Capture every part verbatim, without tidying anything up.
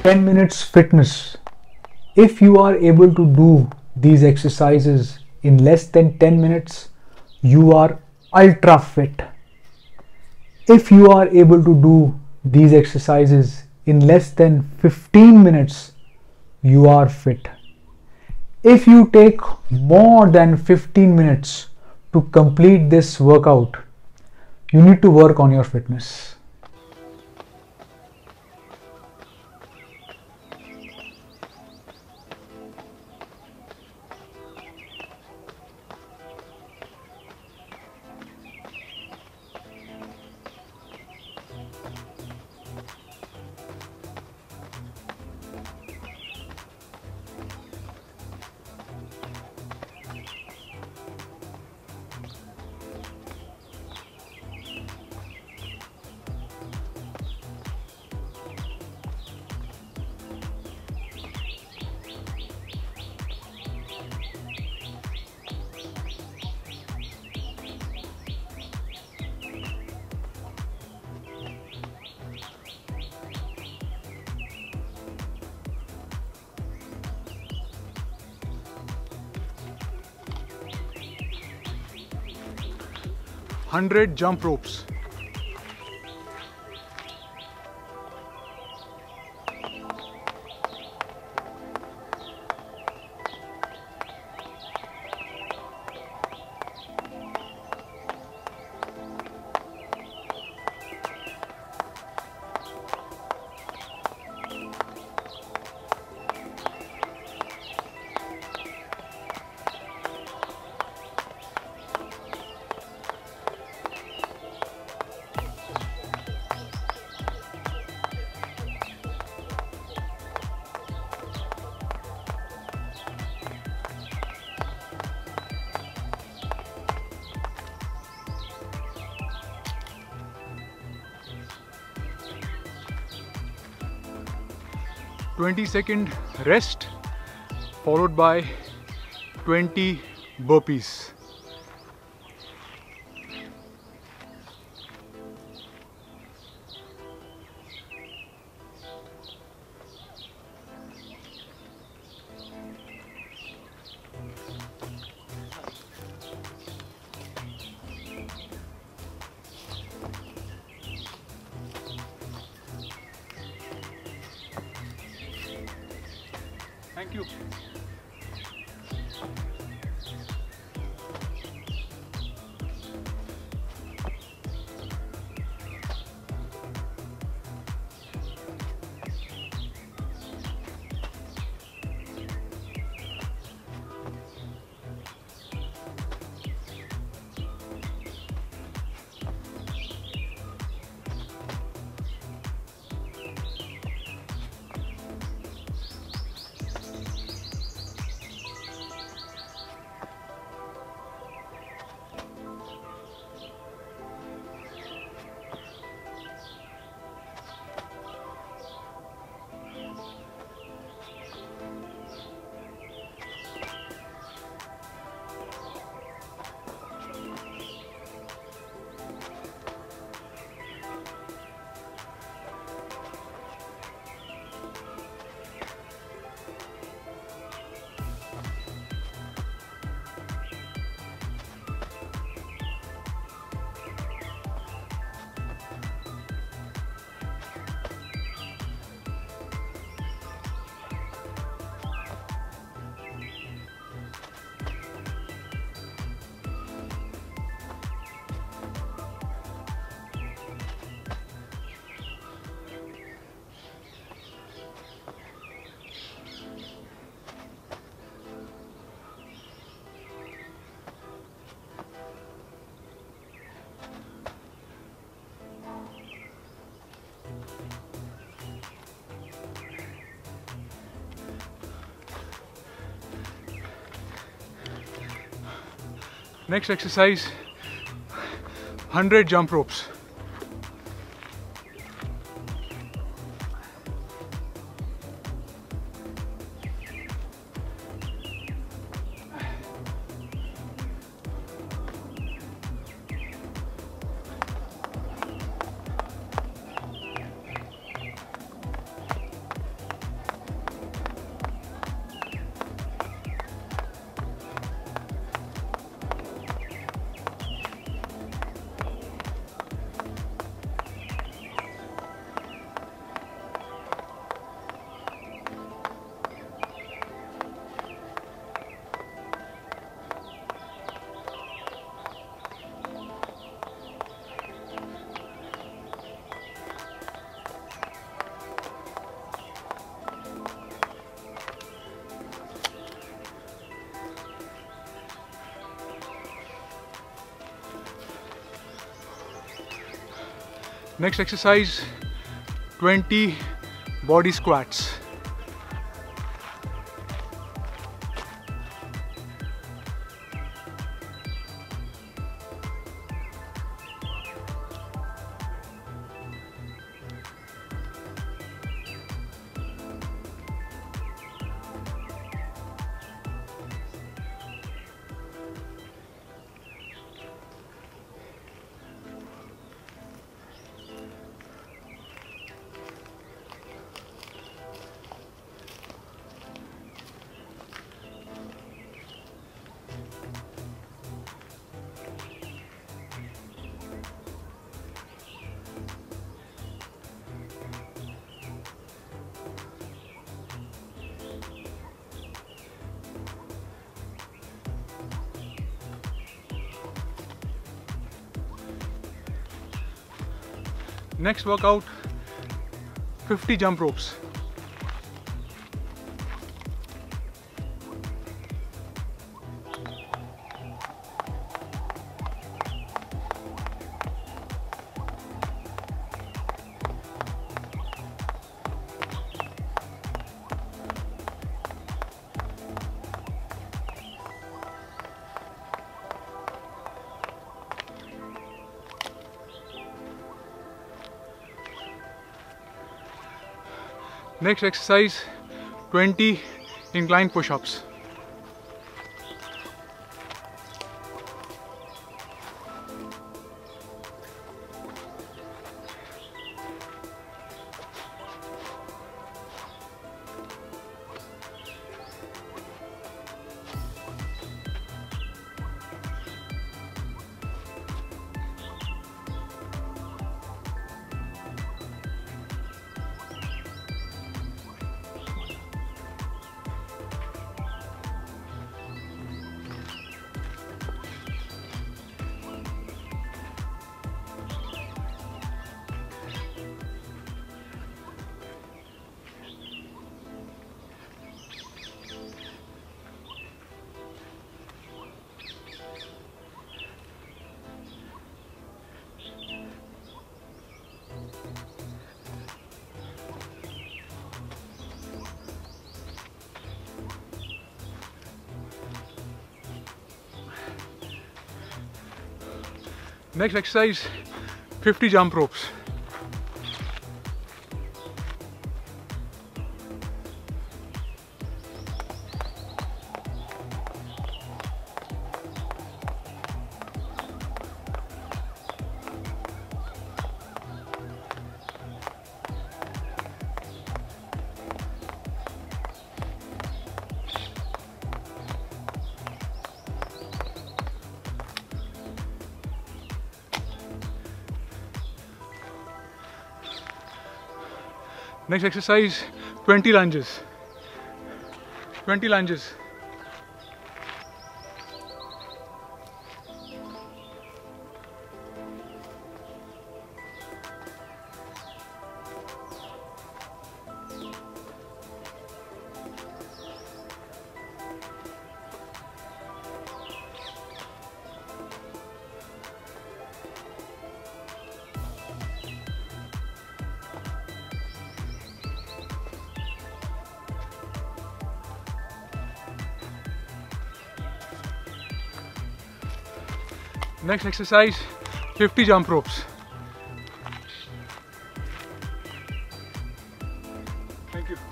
ten minutes fitness. If you are able to do these exercises in less than ten minutes, you are ultra fit. If you are able to do these exercises in less than fifteen minutes, you are fit. If you take more than fifteen minutes to complete this workout, you need to work on your fitness. one hundred jump ropes. twenty second rest followed by twenty burpees. Thank you. Next exercise, one hundred jump ropes. Next exercise, twenty body squats. Next workout, fifty jump ropes. Next exercise, twenty incline push ups. Next exercise, fifty jump ropes. Next exercise, twenty lunges. twenty lunges. Next exercise, fifty jump ropes. Thank you.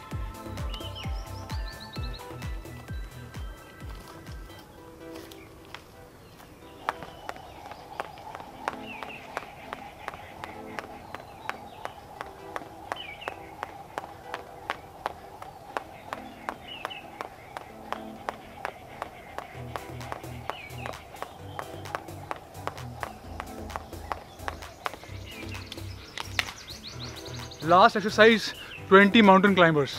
Last exercise, twenty mountain climbers.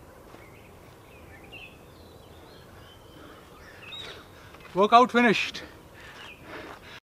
Workout finished.